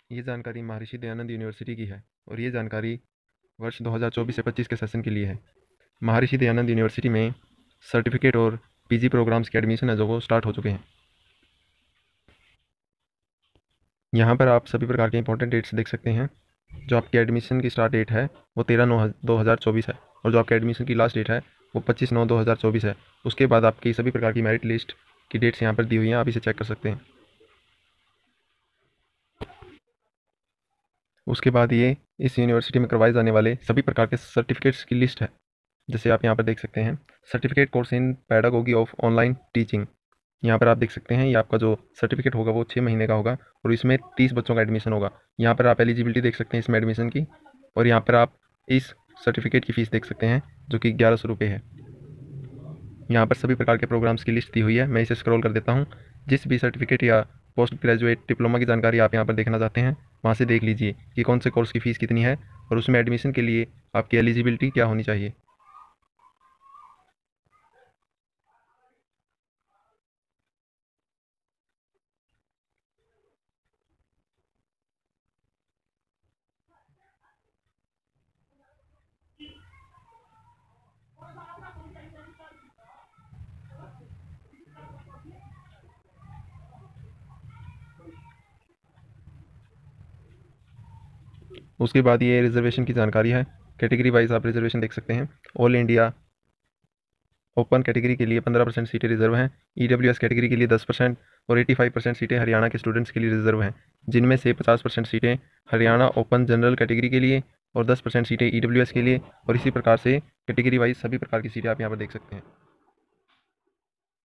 ये जानकारी महर्षि दयानंद यूनिवर्सिटी की है और ये जानकारी वर्ष 2024 से 25 के सेशन के लिए है। महर्षि दयानंद यूनिवर्सिटी में सर्टिफिकेट और पीजी प्रोग्राम्स के एडमिशन है जो वो स्टार्ट हो चुके हैं। यहाँ पर आप सभी प्रकार के इंपॉर्टेंट डेट्स देख सकते हैं। जो आपकी एडमिशन की स्टार्ट डेट है वो 13/9/2024 है और जो आपके एडमिशन की लास्ट डेट है वो 25/9/2024 है। उसके बाद आपकी सभी प्रकार की मेरिट लिस्ट की डेट्स यहाँ पर दी हुई हैं, आप इसे चेक कर सकते हैं। उसके बाद ये इस यूनिवर्सिटी में करवाए जाने वाले सभी प्रकार के सर्टिफिकेट्स की लिस्ट है। जैसे आप यहाँ पर देख सकते हैं, certificate course in pedagogy of online teaching. यहाँ पर आप देख सकते हैं ये आपका जो सर्टिफिकेट होगा वो 6 महीने का होगा और इसमें 30 बच्चों का एडमिशन होगा। यहाँ पर आप एलिजिबिलिटी देख सकते हैं इसमें एडमिशन की, और यहाँ पर आप इस सर्टिफिकेट की फ़ीस देख सकते हैं जो कि 1100 रुपये है। यहाँ पर सभी प्रकार के प्रोग्राम्स की लिस्ट दी हुई है। मैं इसे स्क्रॉल कर देता हूँ। जिस भी सर्टिफिकेट या पोस्ट ग्रेजुएट डिप्लोमा की जानकारी आप यहाँ पर देखना चाहते हैं वहाँ से देख लीजिए कि कौन से कोर्स की फ़ीस कितनी है और उसमें एडमिशन के लिए आपकी एलिजिबिलिटी क्या होनी चाहिए। उसके बाद ये रिजर्वेशन की जानकारी है। कैटेगरी वाइज आप रिजर्वेशन देख सकते हैं। ऑल इंडिया ओपन कैटेगरी के लिए 15% सीटें रिजर्व हैं। EWS कैटेगरी के लिए 10% और 85% सीटें हरियाणा के स्टूडेंट्स के लिए रिजर्व हैं, जिनमें से 50% सीटें हरियाणा ओपन जनरल कैटेगरी के लिए और 10% सीटें EWS के लिए, और इसी प्रकार से कैटेगरी वाइज सभी प्रकार की सीटें आप यहाँ पर देख सकते हैं।